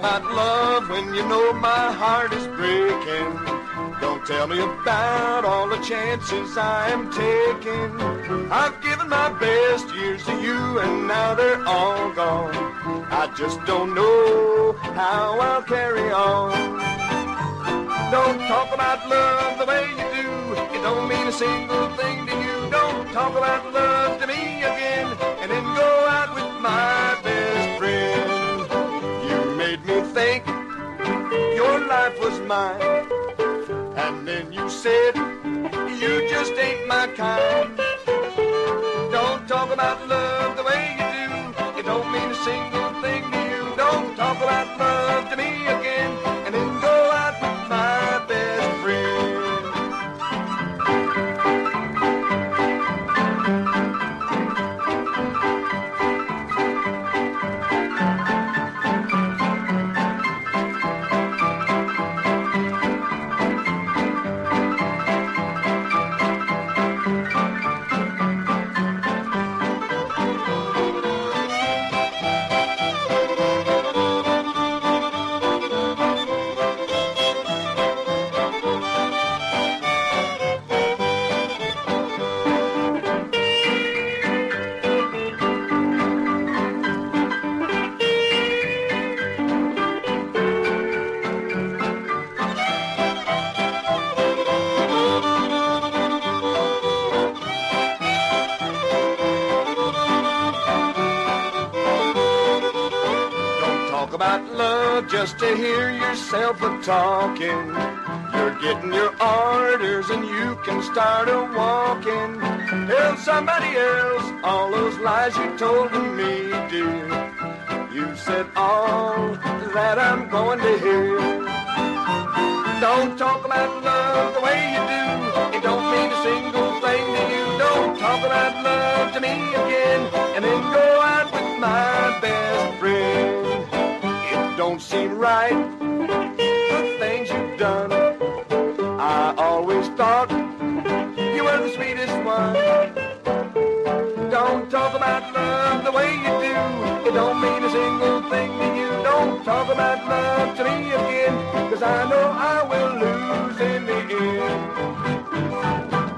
about love when you know my heart is breaking. Don't tell me about all the chances I am taking. I've given my best years to you and now they're all gone. I just don't know how I'll carry on. Don't talk about love the way you do. It don't mean a single thing to you. Don't talk about love to me again and then go out with my best friend. You made me think your life was mine, and then you said you just ain't my kind. Don't talk about love the way you do. It don't mean a single thing to you. Don't talk about love to me again and then go out with my best friend. Just to hear yourself a-talking. You're getting your orders and you can start a-walking. Tell somebody else all those lies you told to me, dear. You said all that I'm going to hear. Don't talk about love the way you do. It don't mean a single thing to you. Don't talk about love to me again and then go out with my best friend. Don't seem right, the things you've done. I always thought you were the sweetest one. Don't talk about love the way you